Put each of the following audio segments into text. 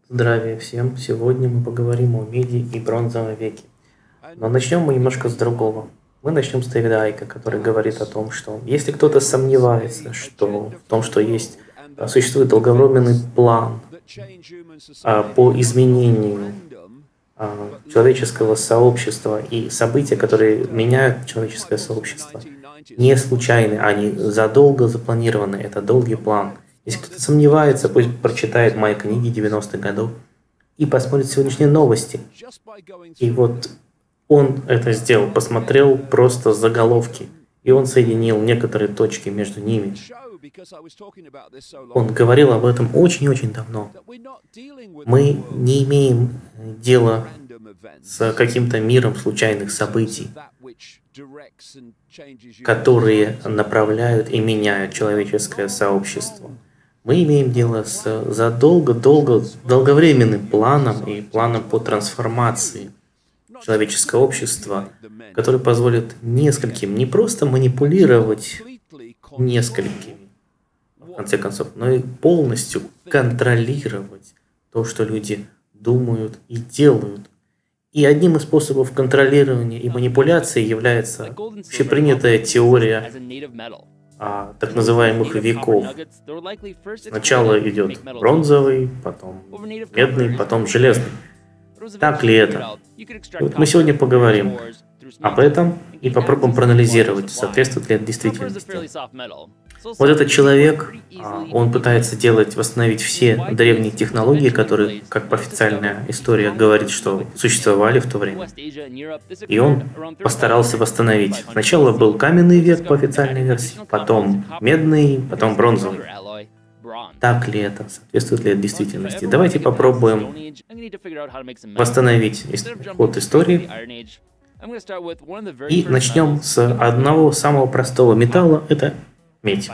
Здравия всем! Сегодня мы поговорим о меди и бронзовом веке. Но начнем мы немножко с другого. Мы начнем с Дэвида Айка, который говорит о том, что если кто-то сомневается, что в том, что существует долговременный план по изменению человеческого сообщества и события, которые меняют человеческое сообщество, не случайны, они задолго запланированы, это долгий план. Если кто-то сомневается, пусть прочитает мои книги 90-х годов и посмотрит сегодняшние новости. И вот он это сделал, посмотрел просто заголовки, и он соединил некоторые точки между ними. Он говорил об этом очень-очень давно. Мы не имеем дела с каким-то миром случайных событий, которые направляют и меняют человеческое сообщество. Мы имеем дело с долговременным планом и планом по трансформации человеческого общества, который позволит нескольким не просто манипулировать несколькими, в конце концов, но и полностью контролировать то, что люди думают и делают. И одним из способов контролирования и манипуляции является общепринятая теория так называемых веков. Сначала идет бронзовый, потом медный, потом железный. Так ли это? И вот мы сегодня поговорим об этом и попробуем проанализировать, соответствует ли это действительности. Вот этот человек, он пытается восстановить все древние технологии, которые, как официальная история говорит, что существовали в то время. И он постарался восстановить. Сначала был каменный век по официальной версии, потом медный, потом бронзовый. Так ли это? Соответствует ли это действительности? Давайте попробуем восстановить ход истории. И начнем с одного самого простого металла, это медь.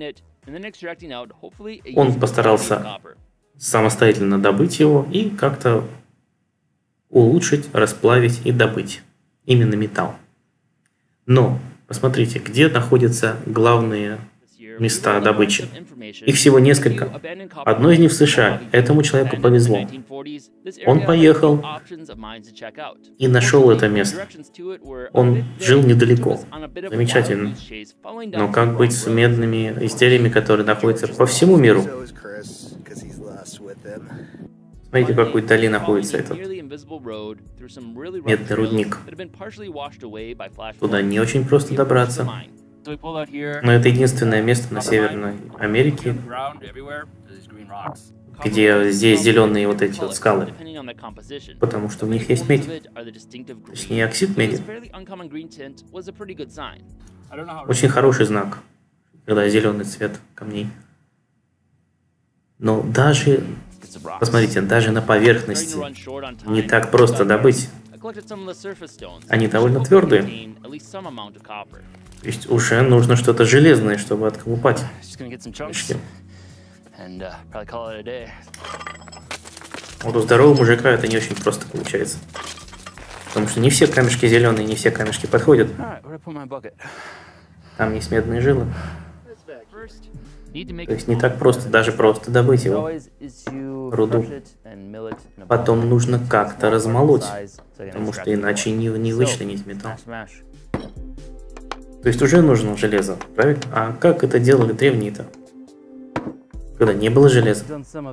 Он постарался самостоятельно добыть его и как-то улучшить, расплавить и добыть именно металл. Но посмотрите, где находятся главные места добычи. Их всего несколько. Одно из них в США. Этому человеку повезло. Он поехал и нашел это место. Он жил недалеко. Замечательно. Но как быть с медными изделиями, которые находятся по всему миру? Смотрите, в какой дали находится этот медный рудник. Туда не очень просто добраться. Но это единственное место на Северной Америке, где здесь зеленые вот эти вот скалы, потому что в них есть медь, точнее оксид меди. Очень хороший знак, когда зеленый цвет камней. Но даже, посмотрите, даже на поверхности не так просто добыть. Они довольно твердые. То есть уже нужно что-то железное, чтобы отколупать камешки. Вот у здорового мужика это не очень просто получается. Потому что не все камешки зеленые, не все камешки подходят. Там есть медные жилы. То есть не так просто, даже просто добыть его, руду. Потом нужно как-то размолоть, потому что иначе не вычленить металл. То есть уже нужно железо, правильно? А как это делали древние-то? Когда не было железа.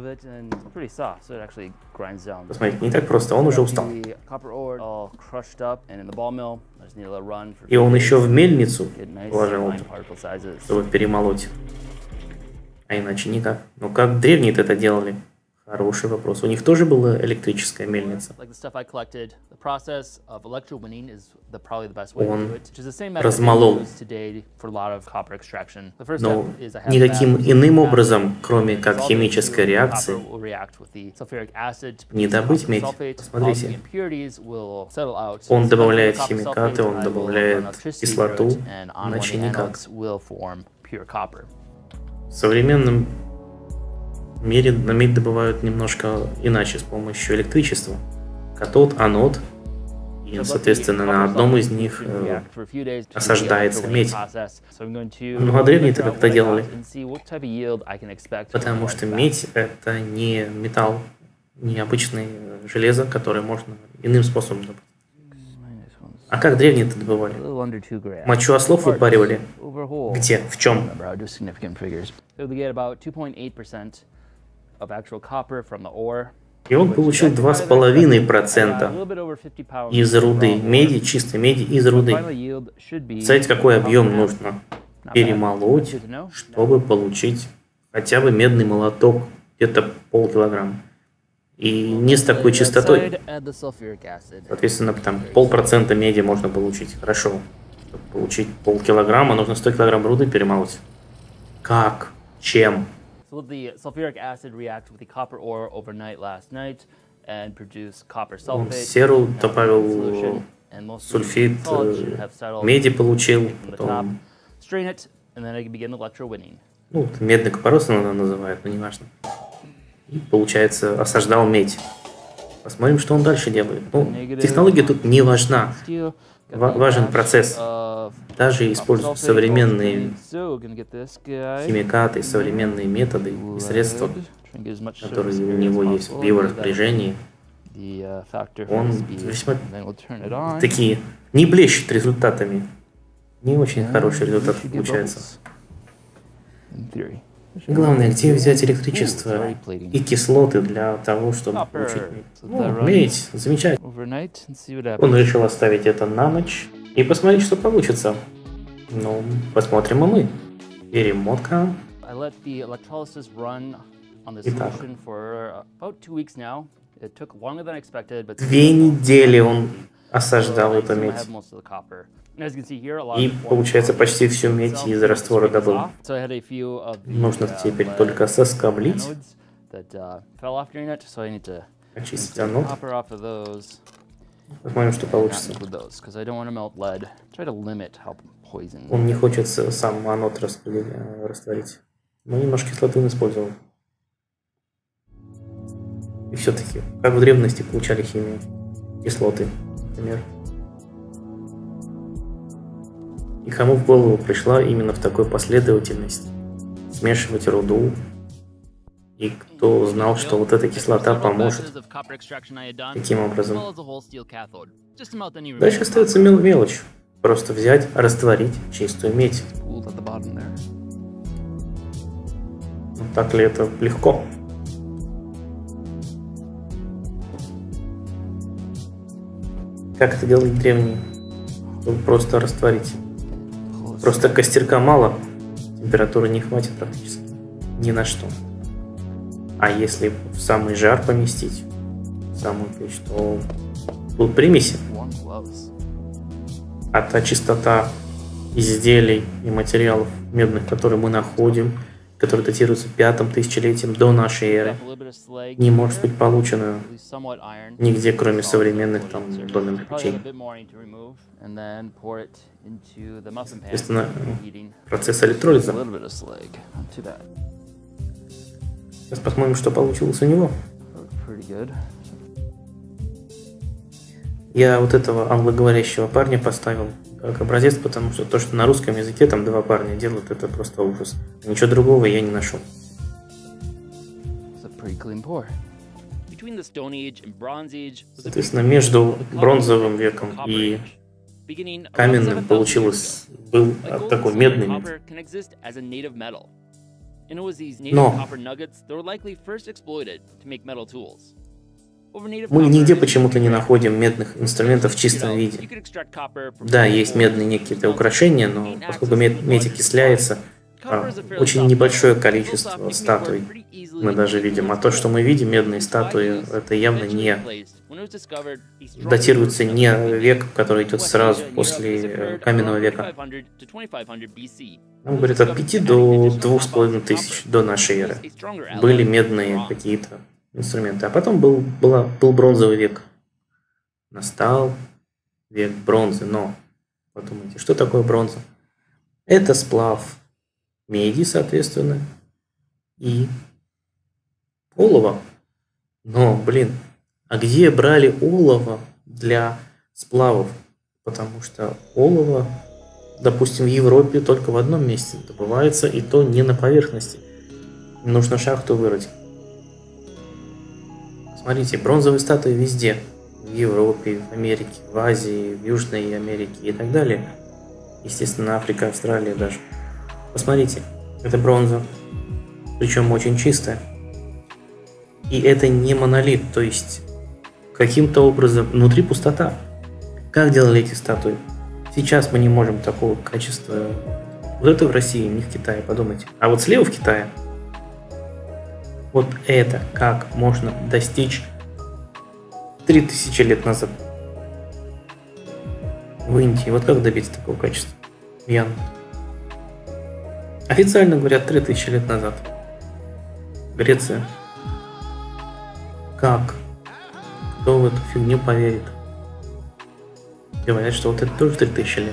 Посмотрите, не так просто, он уже устал. И он еще в мельницу положил, чтобы перемолоть. А иначе никак. Но как древние-то это делали? Хороший вопрос. У них тоже была электрическая мельница. Он размолол. Но никаким иным образом, кроме как химической реакции, не добыть медь. Посмотрите. Он добавляет химикаты, он добавляет кислоту, иначе никак. В современном мире на медь добывают немножко иначе, с помощью электричества. Катод, анод, и, соответственно, на одном из них осаждается медь. Ну а древние-то как это делали? Потому что медь — это не металл необычное железо, которое можно иным способом добыть. А как древние это добывали? Мочу ослов выпаривали? Где? В чем? И он получил 2,5% из руды, меди, чистой меди из руды. Представляете, какой объем нужно перемолоть, чтобы получить хотя бы медный молоток, где-то полкилограмма. И не с такой частотой. Соответственно, там 0,5% меди можно получить. Хорошо. Чтобы получить полкилограмма, нужно 100 килограмм руды перемолоть. Как? Чем? Он серу добавил, сульфид, меди получил, потом... Ну, медный купорос она называет, но не важно. И, получается, осаждал медь. Посмотрим, что он дальше делает. Ну, технология тут не важна. Важен процесс. Даже используя современные химикаты, современные методы и средства, которые у него есть в его распоряжении, он весьма такие не блещет результатами. Не очень хороший результат получается. Главное, где взять электричество и кислоты для того, чтобы получить медь. Ну, медь, замечательно. Он решил оставить это на ночь и посмотреть, что получится. Ну, посмотрим и мы. Перемотка. Итак. 2 недели он осаждал эту медь. И, получается, почти всю медь из раствора добыл. Нужно теперь только соскоблить, очистить анод. Посмотрим, что получится. Он не хочет сам анод растворить. Но немножко кислоты он использовал. И все-таки, как в древности получали химию? Кислоты, например. И кому в голову пришла именно в такой последовательности смешивать руду? И кто знал, что вот эта кислота поможет? Каким образом? Дальше остается мелочь. Просто взять, растворить чистую медь. Но так ли это легко? Как это делали древние? Чтобы просто растворить. Просто костерка мало, температуры не хватит практически ни на что. А если в самый жар поместить, в самую печь, то будут примеси. А та чистота изделий и материалов медных, которые мы находим, которые датируются 5-м тысячелетием до нашей эры, не может быть получена нигде, кроме современных там доменных печей. Соответственно, процесс электролиза. Сейчас посмотрим, что получилось у него. Я вот этого англоговорящего парня поставил как образец, потому что то, что на русском языке там 2 парня делают, это просто ужас. Ничего другого я не нашел. Соответственно, между бронзовым веком и каменным был такой медный мед. Но мы нигде почему-то не находим медных инструментов в чистом виде. Да, есть медные некие украшения, но поскольку медь окисляется, очень небольшое количество статуй мы даже видим. А то, что мы видим, медные статуи, это явно не датируется не век, который идет сразу после каменного века. Нам говорят, от 5 до 2500 до нашей эры были медные какие-то инструменты. А потом был бронзовый век. Настал век бронзы. Но подумайте, что такое бронза? Это сплав меди, соответственно, и олова. Но, блин, а где брали олово для сплавов? Потому что олово, допустим, в Европе только в одном месте добывается, и то не на поверхности. Нужно шахту вырыть. Смотрите, бронзовые статуи везде. В Европе, в Америке, в Азии, в Южной Америке и так далее. Естественно, Африка, Австралия даже. Посмотрите, это бронза. Причем очень чистая. И это не монолит, то есть каким-то образом внутри пустота. Как делали эти статуи? Сейчас мы не можем такого качества. Вот это в России, не в Китае, подумайте. А вот слева в Китае. Вот это как можно достичь 3000 лет назад. В Индии. Вот как добиться такого качества? Ян. Официально говорят 3000 лет назад. Греция. Как? Кто в эту фигню поверит? Говорят, что вот это тоже 3000 лет.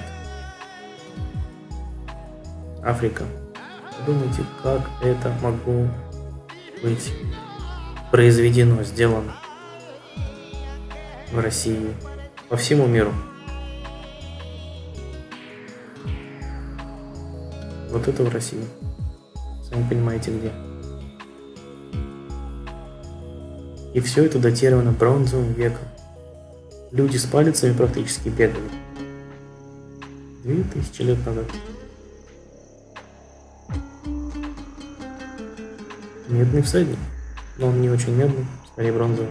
Африка. Подумайте, как это могло быть произведено, сделано в России, по всему миру. Вот это в России. Сами понимаете где. И все это датировано бронзовым веком. Люди с палицами практически бегали. 2000 лет назад. Медный всадник. Но он не очень медный, скорее бронзовый.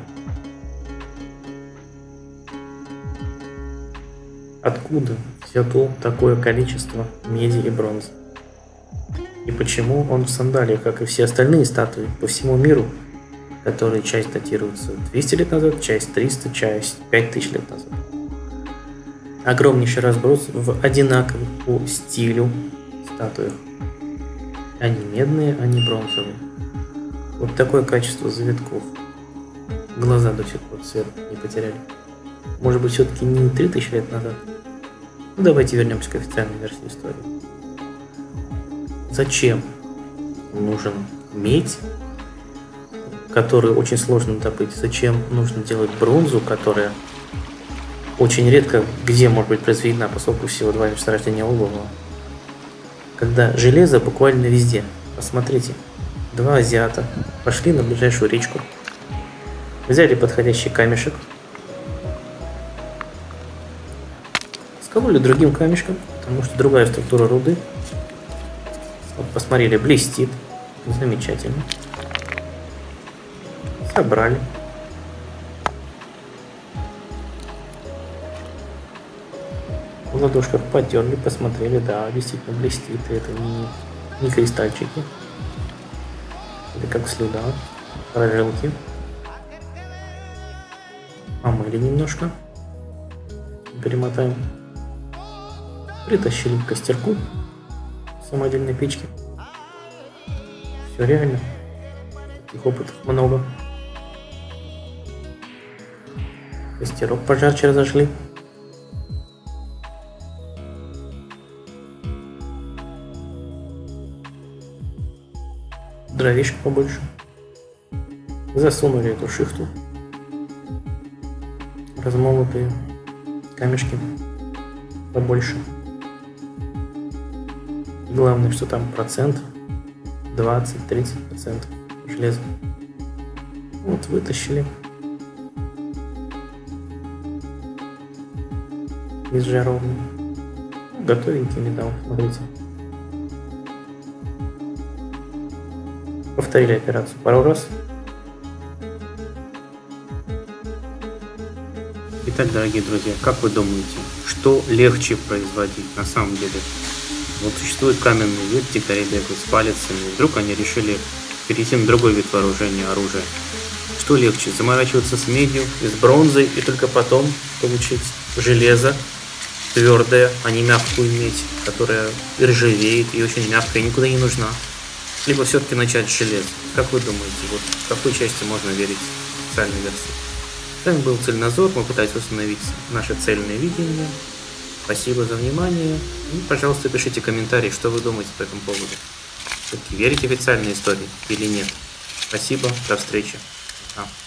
Откуда взято такое количество меди и бронзы? И почему он в сандалиях, как и все остальные статуи по всему миру, которые часть датируется 200 лет назад, часть 300, часть 5000 лет назад? Огромнейший разброс в одинаковых по стилю статуях. Они медные, они бронзовые. Вот такое качество завитков. Глаза до сих пор цвет не потеряли. Может быть, все-таки не 3000 лет назад? Ну, давайте вернемся к официальной версии истории. Зачем нужен медь, которую очень сложно добыть? Зачем нужно делать бронзу, которая очень редко где может быть произведена, поскольку всего 2 месторождения олова? Когда железо буквально везде. Посмотрите, 2 азиата пошли на ближайшую речку, взяли подходящий камешек, скололи другим камешком, потому что другая структура руды. Вот посмотрели, блестит, замечательно. Собрали. В ладошках потерли, посмотрели, да, действительно блестит, и это не кристальчики. Это как слюда, прожилки. Помыли немножко. Перемотаем. Притащили к костерку самодельной печки. Все реально. Таких опытов много. Костерок пожарче разожгли. Дровишек побольше. Засунули эту шихту. Размолотые камешки побольше. Главное, что там процент 20-30% железа. Вот вытащили из жаровни. Готовенький металл, смотрите. Повторили операцию пару раз. Итак, дорогие друзья, как вы думаете, что легче производить на самом деле? Вот существует каменный век, дикари бегают с палицами, вдруг они решили перейти на другой вид вооружения, оружия. Что легче, заморачиваться с медью и с бронзой, и только потом получить железо твердое, а не мягкую медь, которая ржавеет и очень мягкая, и никуда не нужна? Либо все-таки начать с железа? Как вы думаете, вот в какой части можно верить в официальной версии? С вами был Цельнозор, мы пытались установить наше цельное видение. Спасибо за внимание. И, пожалуйста, пишите комментарии, что вы думаете по этому поводу. Все-таки верите в официальные истории или нет? Спасибо, до встречи. Пока.